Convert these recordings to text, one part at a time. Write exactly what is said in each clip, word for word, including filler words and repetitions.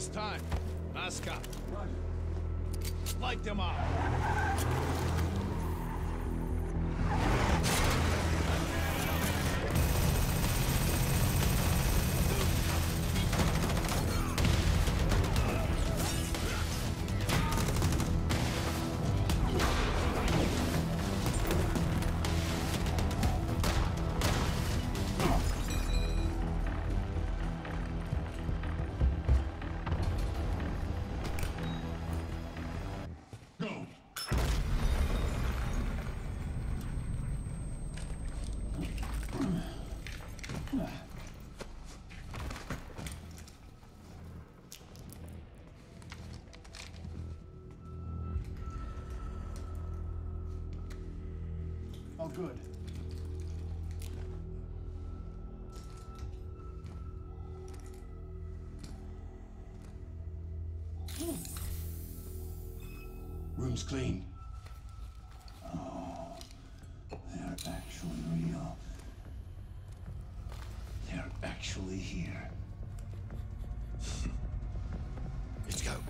waste time. Maska. Light them up. Oh, good. Room's clean. Oh, they're actually real. They're actually here. Let's go.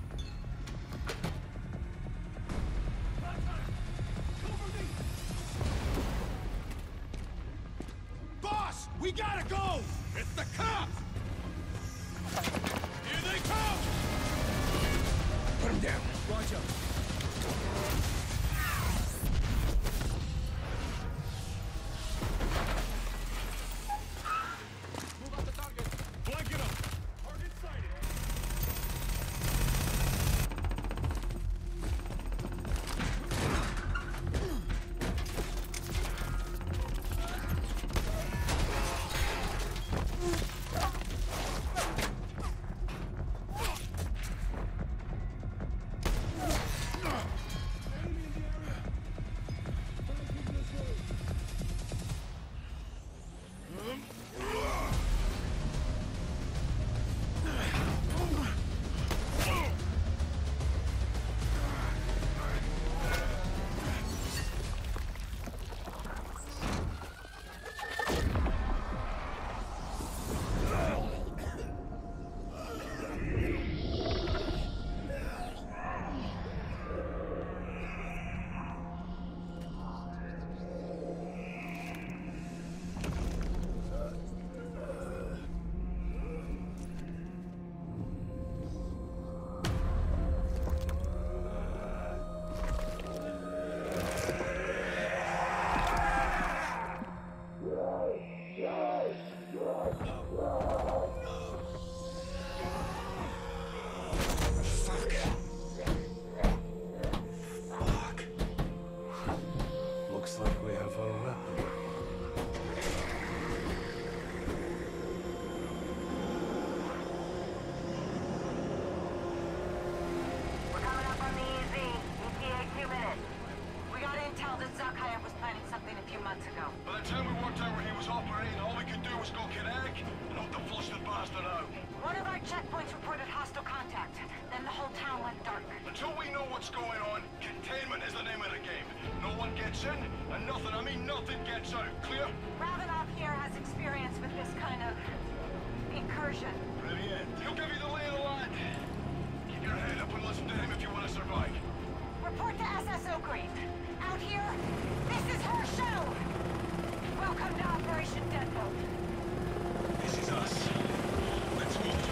Boss, we gotta go! It's the cops! Here they come! Put him down. Roger. Move up the target. Blanket up. Target sighted. Looks like we have a weapon. We're coming up on the E Z. E T A two minutes. We got intel that Zakhaev was planning something a few months ago. By the time we worked out where he was operating, all we could do was go kinetic and hope the flustered bastard out. One of our checkpoints reported hostile contact. Then the whole town went dark. Until we know what's going on, containment is the name of the game. No one gets in, and nothing, I mean nothing gets out. Clear? Ravenov here has experience with this kind of incursion. Brilliant. He'll give you the lay of the land. Keep your head up and listen to him if you want to survive. Report to S S Oakreef. Out here, this is her show! Welcome to Operation Deadbolt. This is us. Let's move.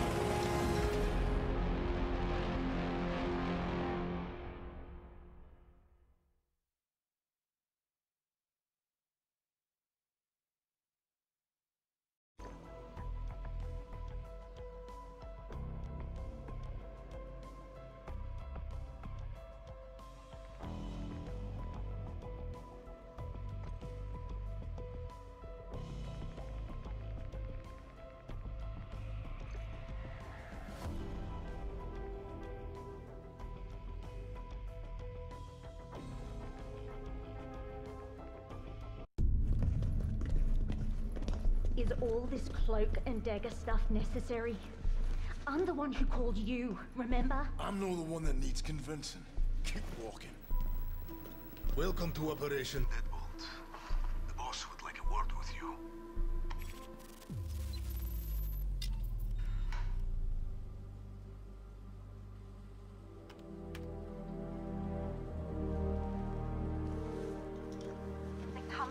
Is all this cloak and dagger stuff necessary? I'm the one who called you, remember? I'm not the one that needs convincing. Keep walking. Welcome to Operation Deadbolt. The boss would like a word with you.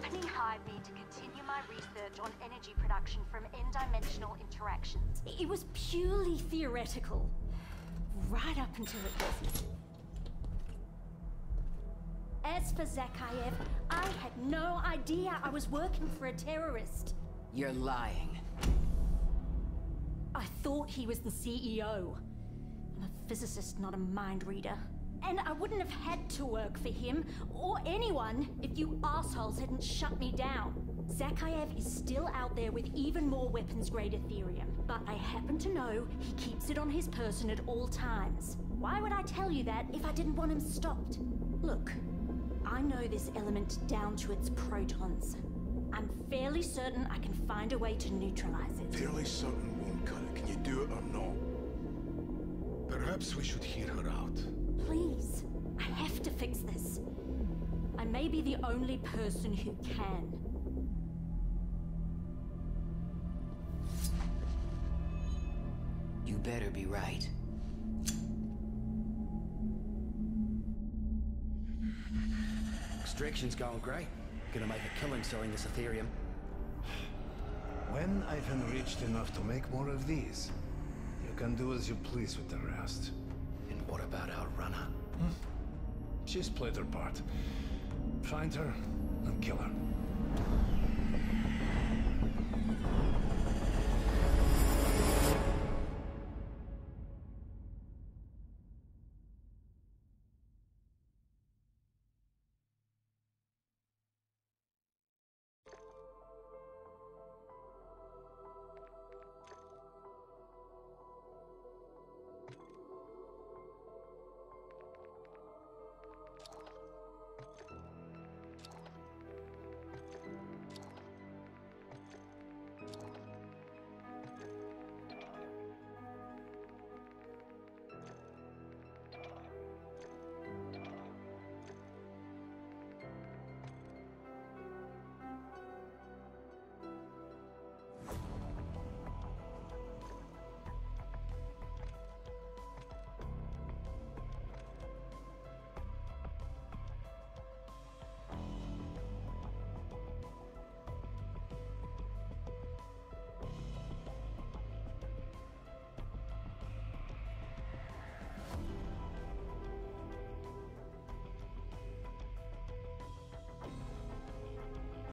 company hired me to continue my research on energy production from n-dimensional interactions. It was purely theoretical. Right up until it wasn't. As for Zakhaev, I had no idea I was working for a terrorist. You're lying. I thought he was the C E O. I'm a physicist, not a mind reader. And I wouldn't have had to work for him, or anyone, if you assholes hadn't shut me down. Zakhaev is still out there with even more weapons-grade Ethereum, but I happen to know he keeps it on his person at all times. Why would I tell you that if I didn't want him stopped? Look, I know this element down to its protons. I'm fairly certain I can find a way to neutralize it. Fairly certain won't cut it. Can you do it or not? Perhaps we should hear her out. Please, I have to fix this. I may be the only person who can. You better be right. Extraction's going great. Gonna make a killing selling this Ethereum. When I've enriched enough to make more of these, you can do as you please with the rest. And what about our runner? She's played her part. Find her and kill her.